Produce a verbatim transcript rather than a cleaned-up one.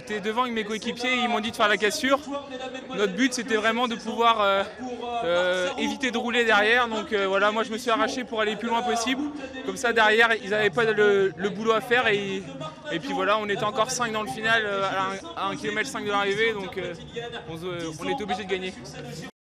j'étais devant avec mes coéquipiers, ils m'ont dit de faire la cassure. Notre but c'était vraiment de pouvoir euh, euh, éviter de rouler derrière. Donc euh, voilà, moi je me suis arraché pour aller le plus loin possible. Comme ça derrière, ils n'avaient pas le, le boulot à faire. Et, et puis voilà, on était encore cinq dans le final, à un kilomètre cinq de l'arrivée. Donc euh, on, on était obligé de gagner.